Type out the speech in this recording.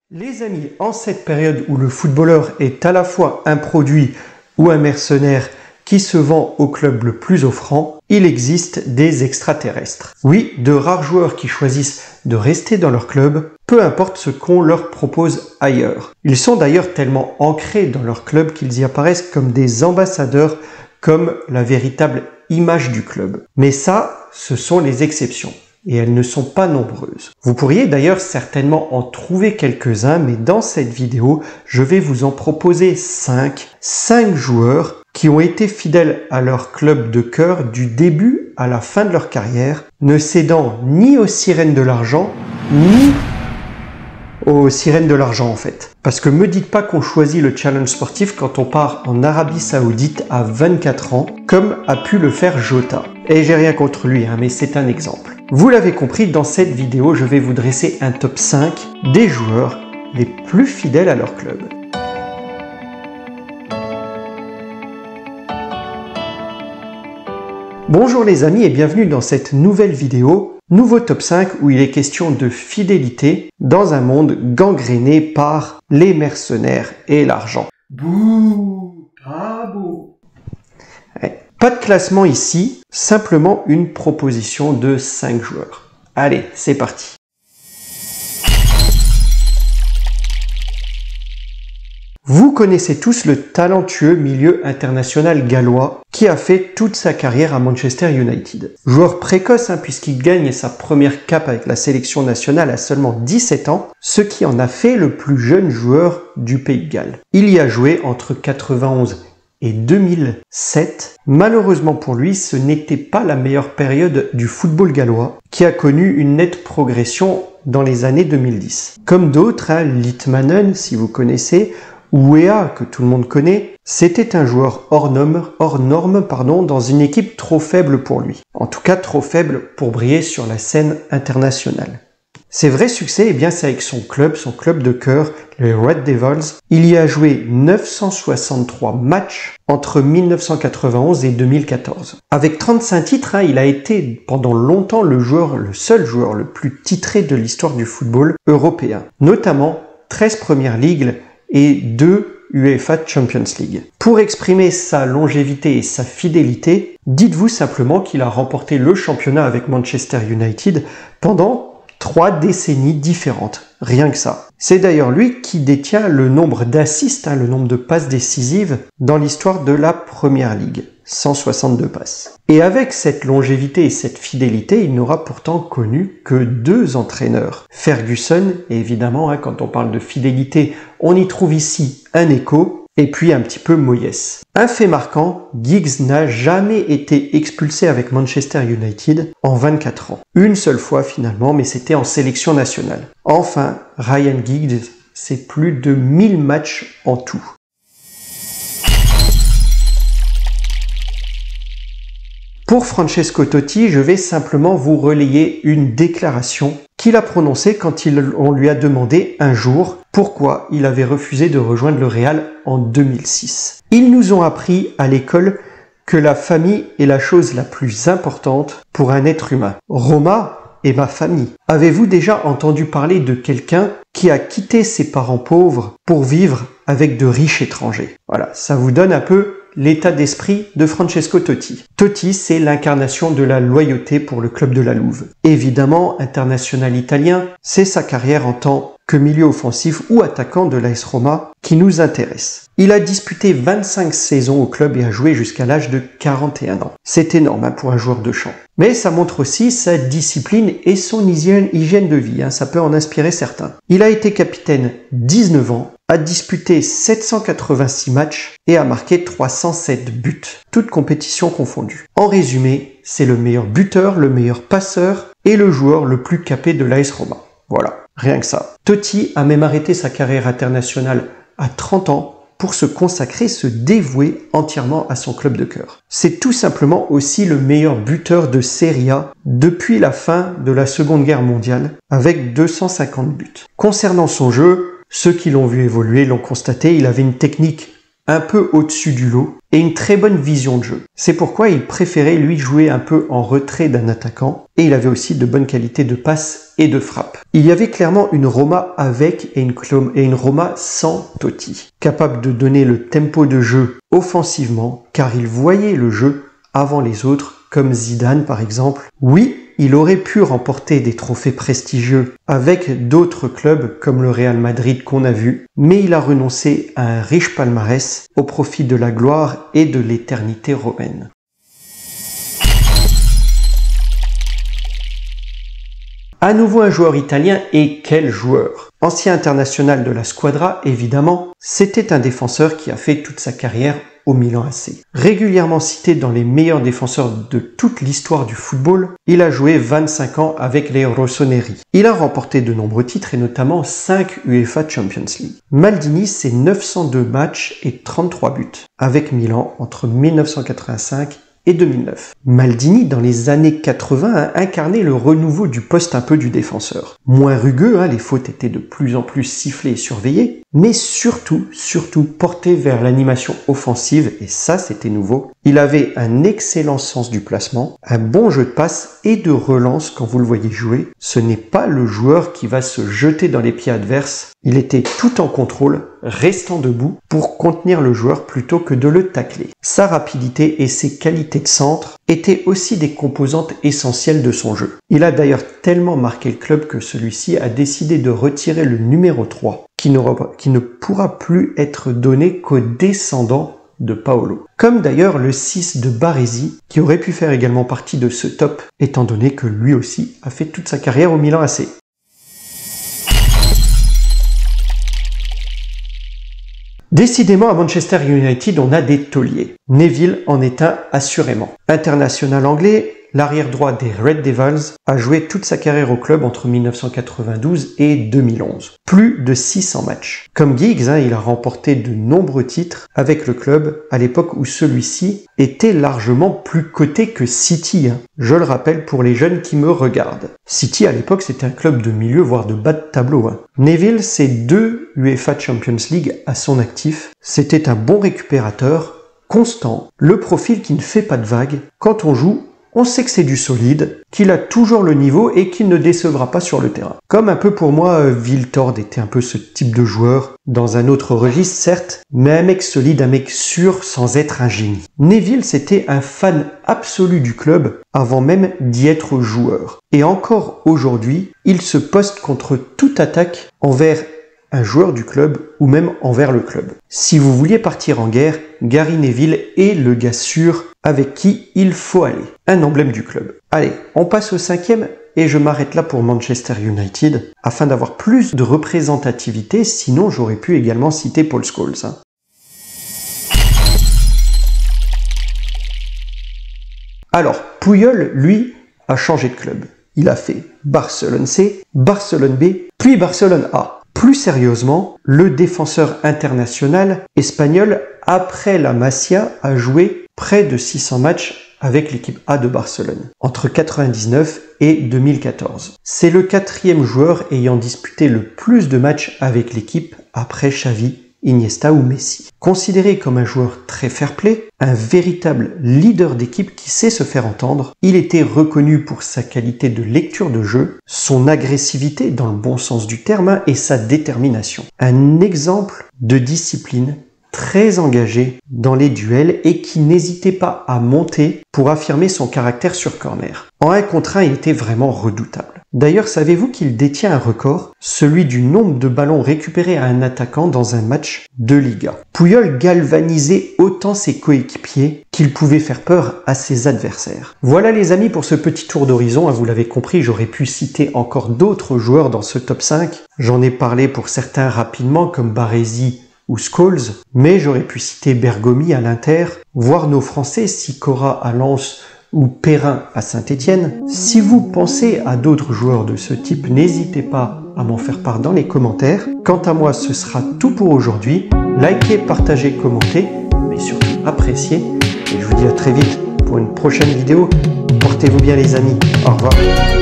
Les amis, en cette période où le footballeur est à la fois un produit ou un mercenaire qui se vend au club le plus offrant, il existe des extraterrestres. Oui, de rares joueurs qui choisissent de rester dans leur club, peu importe ce qu'on leur propose ailleurs. Ils sont d'ailleurs tellement ancrés dans leur club qu'ils y apparaissent comme des ambassadeurs, comme la véritable image du club. Mais ça, ce sont les exceptions. Et elles ne sont pas nombreuses. Vous pourriez d'ailleurs certainement en trouver quelques-uns, mais dans cette vidéo, je vais vous en proposer 5 joueurs qui ont été fidèles à leur club de cœur du début à la fin de leur carrière, ne cédant ni aux sirènes de l'argent, ni aux sirènes de l'argent en fait. Parce que me dites pas qu'on choisit le challenge sportif quand on part en Arabie Saoudite à 24 ans, comme a pu le faire Jota. Et j'ai rien contre lui, mais c'est un exemple. Vous l'avez compris, dans cette vidéo, je vais vous dresser un top 5 des joueurs les plus fidèles à leur club. Bonjour les amis et bienvenue dans cette nouvelle vidéo, nouveau top 5 où il est question de fidélité dans un monde gangréné par les mercenaires et l'argent. Bouh, pas beau. Ouais. Pas de classement ici, simplement une proposition de 5 joueurs. Allez, c'est parti. Vous connaissez tous le talentueux milieu international gallois qui a fait toute sa carrière à Manchester United. Joueur précoce puisqu'il gagne sa première cape avec la sélection nationale à seulement 17 ans, ce qui en a fait le plus jeune joueur du Pays de Galles. Il y a joué entre 91 et 2007. Malheureusement pour lui, ce n'était pas la meilleure période du football gallois, qui a connu une nette progression dans les années 2010. Comme d'autres, Litmanen, si vous connaissez, ou Weah, que tout le monde connaît, c'était un joueur hors norme, dans une équipe trop faible pour lui. En tout cas, trop faible pour briller sur la scène internationale. Ses vrais succès, c'est avec son club de cœur, les Red Devils. Il y a joué 963 matchs entre 1991 et 2014. Avec 35 titres, il a été pendant longtemps le seul joueur le plus titré de l'histoire du football européen. Notamment 13 Première Ligue et 2 UEFA Champions League. Pour exprimer sa longévité et sa fidélité, dites-vous simplement qu'il a remporté le championnat avec Manchester United pendant 3 décennies différentes, rien que ça. C'est d'ailleurs lui qui détient le nombre d'assists, le nombre de passes décisives dans l'histoire de la Première Ligue, 162 passes. Et avec cette longévité et cette fidélité, il n'aura pourtant connu que 2 entraîneurs. Ferguson, et évidemment, quand on parle de fidélité, on y trouve ici un écho, et puis un petit peu Moyes. Un fait marquant, Giggs n'a jamais été expulsé avec Manchester United en 24 ans. Une seule fois finalement, mais c'était en sélection nationale. Enfin, Ryan Giggs, c'est plus de 1000 matchs en tout. Pour Francesco Totti, je vais simplement vous relayer une déclaration qu'il a prononcée quand on lui a demandé un jour pourquoi il avait refusé de rejoindre le Real en 2006. Ils nous ont appris à l'école que la famille est la chose la plus importante pour un être humain. Roma est ma famille. Avez-vous déjà entendu parler de quelqu'un qui a quitté ses parents pauvres pour vivre avec de riches étrangers? Voilà, ça vous donne un peu l'état d'esprit de Francesco Totti. Totti, c'est l'incarnation de la loyauté pour le club de la Louve. Évidemment, international italien, c'est sa carrière en tant que milieu offensif ou attaquant de l'AS Roma qui nous intéresse. Il a disputé 25 saisons au club et a joué jusqu'à l'âge de 41 ans. C'est énorme pour un joueur de champ. Mais ça montre aussi sa discipline et son hygiène de vie. Ça peut en inspirer certains. Il a été capitaine 19 ans, a disputé 786 matchs et a marqué 307 buts, toutes compétitions confondues. En résumé, c'est le meilleur buteur, le meilleur passeur et le joueur le plus capé de l'AS Roma. Voilà, rien que ça. Totti a même arrêté sa carrière internationale à 30 ans pour se consacrer, se dévouer entièrement à son club de cœur. C'est tout simplement aussi le meilleur buteur de Serie A depuis la fin de la Seconde Guerre mondiale, avec 250 buts. Concernant son jeu, ceux qui l'ont vu évoluer l'ont constaté, il avait une technique un peu au-dessus du lot et une très bonne vision de jeu. C'est pourquoi il préférait lui jouer un peu en retrait d'un attaquant et il avait aussi de bonnes qualités de passe et de frappe. Il y avait clairement une Roma avec et une Roma sans Totti, capable de donner le tempo de jeu offensivement, car il voyait le jeu avant les autres, comme Zidane par exemple. Oui, il aurait pu remporter des trophées prestigieux avec d'autres clubs comme le Real Madrid qu'on a vu, mais il a renoncé à un riche palmarès au profit de la gloire et de l'éternité romaine. À nouveau un joueur italien, et quel joueur! Ancien international de la Squadra, évidemment, c'était un défenseur qui a fait toute sa carrière au Milan AC. Régulièrement cité dans les meilleurs défenseurs de toute l'histoire du football, il a joué 25 ans avec les Rossoneri. Il a remporté de nombreux titres et notamment 5 UEFA Champions League. Maldini, c'est 902 matchs et 33 buts avec Milan entre 1985 et 2009. Maldini, dans les années 80, a incarné le renouveau du poste un peu du défenseur. Moins rugueux, les fautes étaient de plus en plus sifflées et surveillées, mais surtout porté vers l'animation offensive, et ça c'était nouveau. Il avait un excellent sens du placement, un bon jeu de passe et de relance quand vous le voyez jouer. Ce n'est pas le joueur qui va se jeter dans les pieds adverses, il était tout en contrôle, restant debout pour contenir le joueur plutôt que de le tacler. Sa rapidité et ses qualités de centre étaient aussi des composantes essentielles de son jeu. Il a d'ailleurs tellement marqué le club que celui-ci a décidé de retirer le numéro 3, qui ne pourra plus être donné qu'aux descendants de Paolo. Comme d'ailleurs le 6 de Baresi, qui aurait pu faire également partie de ce top, étant donné que lui aussi a fait toute sa carrière au Milan AC. Décidément, à Manchester United, on a des tauliers. Neville en est un assurément. International anglais, l'arrière droit des Red Devils a joué toute sa carrière au club entre 1992 et 2011. Plus de 600 matchs. Comme Giggs, il a remporté de nombreux titres avec le club à l'époque où celui-ci était largement plus coté que City. Je le rappelle pour les jeunes qui me regardent. City à l'époque c'était un club de milieu voire de bas de tableau. Neville, c'est 2 UEFA Champions League à son actif. C'était un bon récupérateur, constant, le profil qui ne fait pas de vagues. Quand on joue, on sait que c'est du solide, qu'il a toujours le niveau et qu'il ne décevra pas sur le terrain. Comme un peu pour moi, Viltord était un peu ce type de joueur, dans un autre registre certes, mais un mec solide, un mec sûr sans être un génie. Neville, c'était un fan absolu du club avant même d'y être joueur. Et encore aujourd'hui, il se poste contre toute attaque envers un joueur du club ou même envers le club. Si vous vouliez partir en guerre, Gary Neville est le gars sûr avec qui il faut aller. Un emblème du club. Allez, on passe au 5e et je m'arrête là pour Manchester United afin d'avoir plus de représentativité, sinon j'aurais pu également citer Paul Scholes. Alors, Puyol, lui, a changé de club. Il a fait Barcelone C, Barcelone B, puis Barcelone A. Plus sérieusement, le défenseur international espagnol, après la Masia, a joué près de 600 matchs avec l'équipe A de Barcelone, entre 1999 et 2014. C'est le 4e joueur ayant disputé le plus de matchs avec l'équipe après Xavi, Iniesta ou Messi. Considéré comme un joueur très fair-play, un véritable leader d'équipe qui sait se faire entendre, il était reconnu pour sa qualité de lecture de jeu, son agressivité dans le bon sens du terme et sa détermination. Un exemple de discipline très engagé dans les duels et qui n'hésitait pas à monter pour affirmer son caractère sur corner. En 1 contre 1, il était vraiment redoutable. D'ailleurs, savez-vous qu'il détient un record, celui du nombre de ballons récupérés à un attaquant dans un match de Liga. Puyol galvanisait autant ses coéquipiers qu'il pouvait faire peur à ses adversaires. Voilà les amis pour ce petit tour d'horizon, vous l'avez compris, j'aurais pu citer encore d'autres joueurs dans ce top 5. J'en ai parlé pour certains rapidement comme Baresi ou Scholes, mais j'aurais pu citer Bergomi à l'Inter, voire nos Français Sicora à Lens ou Perrin à Saint-Étienne. Si vous pensez à d'autres joueurs de ce type, n'hésitez pas à m'en faire part dans les commentaires. Quant à moi, ce sera tout pour aujourd'hui. Likez, partagez, commentez, mais surtout appréciez. Et je vous dis à très vite pour une prochaine vidéo. Portez-vous bien les amis. Au revoir.